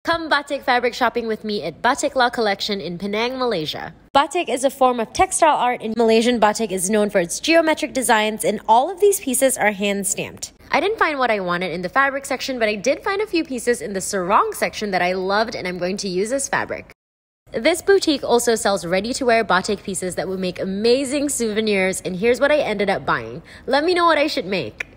Come batik fabric shopping with me at Batek-Lah Collection in Penang, Malaysia. Batik is a form of textile art, and Malaysian batik is known for its geometric designs, and all of these pieces are hand-stamped. I didn't find what I wanted in the fabric section, but I did find a few pieces in the sarong section that I loved and I'm going to use as fabric. This boutique also sells ready-to-wear batik pieces that will make amazing souvenirs, and here's what I ended up buying. Let me know what I should make.